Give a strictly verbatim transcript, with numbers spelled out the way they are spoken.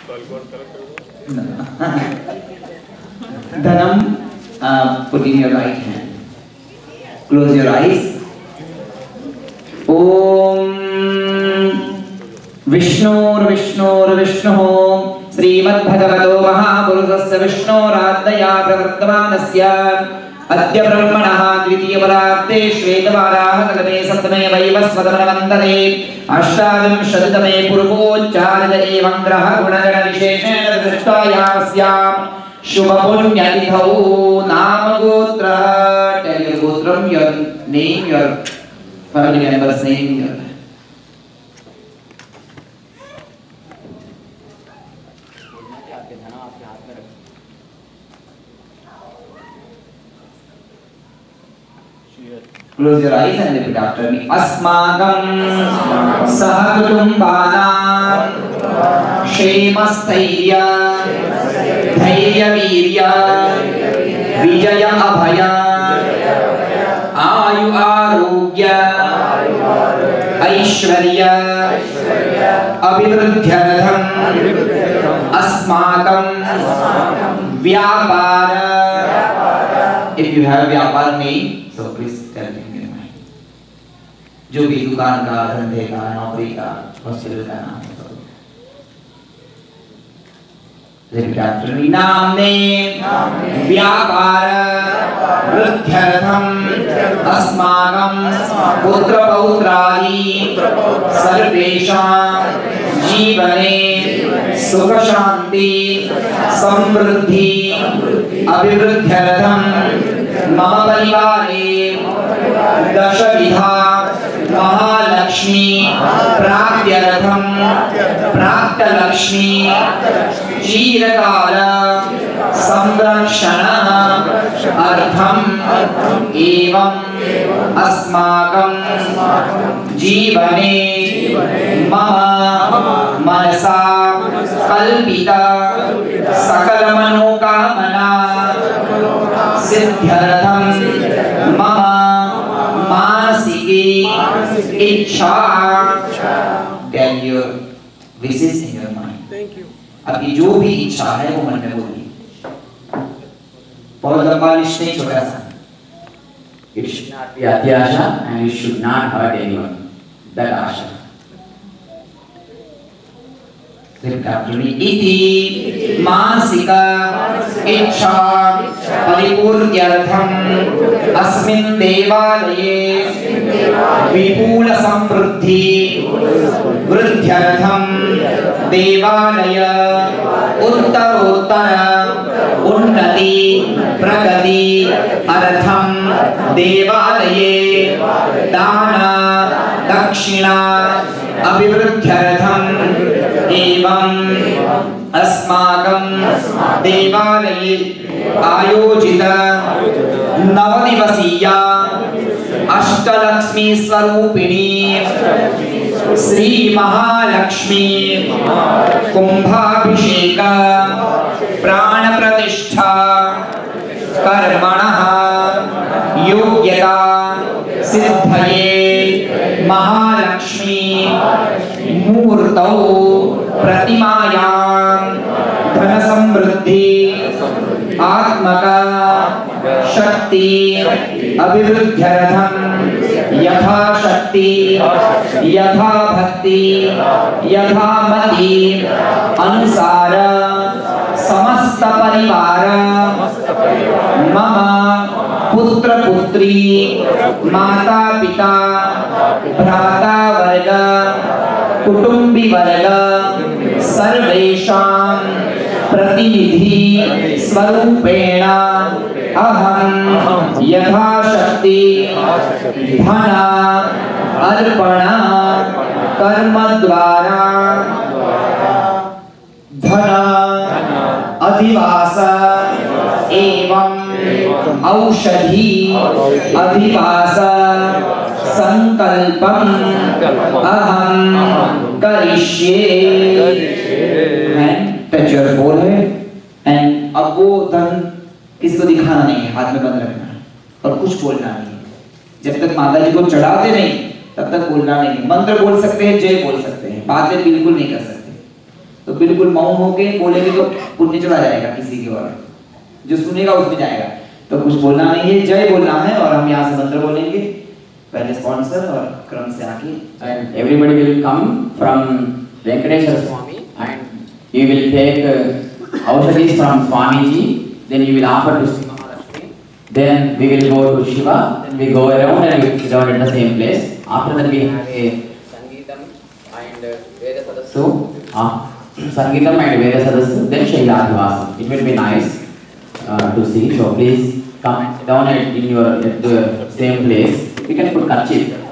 Dhanam, uh, put in your right hand. Close your eyes. Om Vishnur Vishnur Vishnuh Srimad Bhagavato Mahapurushasya Vishnoradaya Pravartamanasya Adya Brahmanaha Dvitiya Paragte Shvetavaraha Kalame Satme Vaivasvatamantare Ashtavimshatitame Purvocharya Evam Graha Gunagana Visheshena Drishtayasya Shubha Punya Nithau Namagotra. Tell your Gotram, your name, your family member's name, your Close your eyes and repeat after me. Asmakam sahakutumbanam Shemastairya Dhairya Virya Vijaya Abhaya Ayu Arogya Aishwarya Abhivruddhyartham Asmakam Vyapara. If you have Vyapara name, so please tell me. जो भी दुकान का, धंधे का, नौकरी का, hospital का नाम है सब। Repeat after me. नाम्ने व्यापार वृद्ध्यर्थम अस्माकं पुत्र पौत्रादि सर्वेषां जीवने सुख शांति समृद्धि अभिवृद्ध्यर्थम मम परिवारे दशविधा महालक्ष्मी प्राप्त्यर्थम प्राप्तलक्ष्मी चिरकाल संरक्षण अर्थम एवं अस्माकं जीवने मम मनसा कल्पिता सकल मनोकामना सिद्ध्यर्थम मम मानसिकी इच्छा. Tell your wishes in your mind. Thank you. आपकी जो भी इच्छा है वो मन में बोलिए. बहुत लंबा लिस्ट नहीं, छोटा सा. It should not be atyasha and it should not hurt anyone. That asha. इति मानसिका इच्छा परिपूर्त्यर्थम अस्मिन् देवालये विपुल समृद्धि वृद्ध्यर्थम देवालय उत्तरोत्तर उन्नति प्रगति अर्थम देवालये दान दक्षिणा अभिवृद्ध्यर्थम एवं अस्माकं देवालये आयोजित नवदिवसीया अष्टलक्ष्मी स्वरूपिणी श्री महालक्ष्मी कुंभाभिषेक प्राण प्रतिष्ठा कर्मणः योग्यता सिद्धये महालक्ष्मी मूर्तौ प्रतिमायां धन समृद्धि आत्मक शक्ति अभिवृद्ध्यर्थम यथा शक्ति यथा भक्ति यथा मति अनुसार समस्त परिवार मम पुत्र पुत्री माता पिता भ्राता वर्ग कुटुंबी वर्ग सर्वेषां प्रतिनिधि स्वरूपेण अहं यथाशक्ति धन अर्पण कर्म द्वारा धन अधिवास एवं औषधि अधिवास संकल्पम अहं करिष्ये. टच योर फोरहेड एंड अब वो धन किसी को दिखाना नहीं है, हाथ में बंद रखना है और कुछ बोलना नहीं है. जब तक माता जी को चढ़ाते नहीं तब तक बोलना नहीं. मंत्र बोल सकते हैं, जय बोल सकते हैं, बातें बिल्कुल नहीं कर सकते. तो बिल्कुल मौन होके बोलेंगे तो पुण्य चला जाएगा किसी की ओर, जो सुनेगा उसमें जाएगा। तो कुछ बोलना नहीं है, जय बोलना है, और हम यहाँ से मंत्र बोलेंगे, पहले स्पॉन्सर और क्रम से आके। And everybody will come from Venkateshwara Swami and you will take uh, aushadis from Swamiji, then you will offer to Sri Mahalakshmi, then we will go to Shiva, then we go around and we sit down at the same place. After that we have a Sangeetam and uh, Veda Sadassu, uh, Sangeetam and Veda Sadassu, then Shailadhyavasam. It will be nice uh, to see, so please come and sit down at, in your, at the same place. You can put kerchief.